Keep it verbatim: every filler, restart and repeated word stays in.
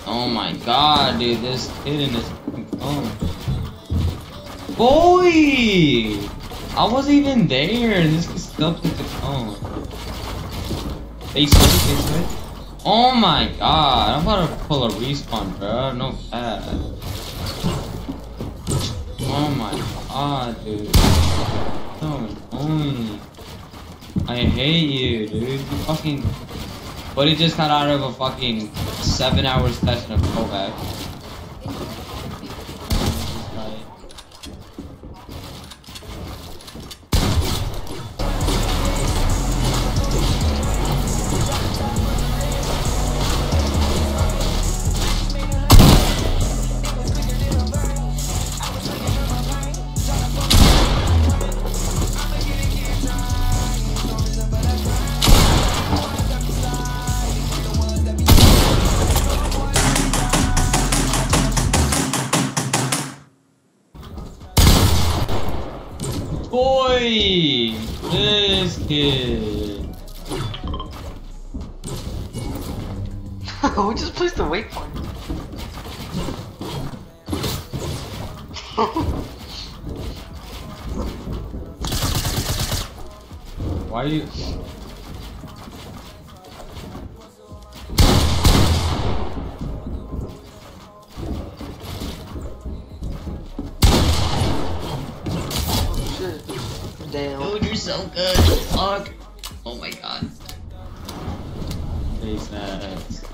Oh my god, dude, this kid in this phone. Boy! I wasn't even there, and this kid still took the phone. Face it, face it. Oh my god, I'm about to pull a respawn, bro. No bad. Oh my god, dude. So annoying. I hate you, dude. You fucking. But he just got out of a fucking seven hour session of Kovac. Boy, this kid. We just placed the waypoint. Why are you? Damn. Dude, you're so good. Fuck. Oh my god. Face ass.